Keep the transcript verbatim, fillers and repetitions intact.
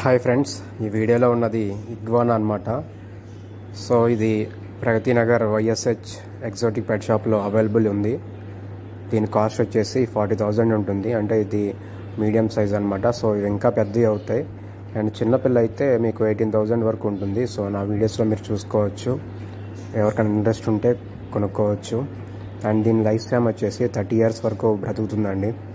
Hi friends, ఈ వీడియోలో ఉన్నది ఇగ్వానా అన్నమాట. సో ఇది ప్రగతి నగర్ వైఎస్హెచ్ ఎగ్జాటిక్ పెట్ షాప్లో అవైలబుల్ ఉంది. దీని కాస్ట్ వచ్చేసి ఫార్టీ థౌజండ్ ఉంటుంది. అంటే ఇది మీడియం సైజ్ అనమాట. సో ఇవి ఇంకా పెద్దవి అవుతాయి. అండ్ చిన్నపిల్ల అయితే మీకు ఎయిటీన్ థౌజండ్ వరకు ఉంటుంది. సో నా వీడియోస్లో మీరు చూసుకోవచ్చు. ఎవరికైనా ఇంట్రెస్ట్ ఉంటే కొనుక్కోవచ్చు. అండ్ దీని లైఫ్ టైం వచ్చేసి థర్టీ ఇయర్స్ వరకు బ్రతుకుతుందండి.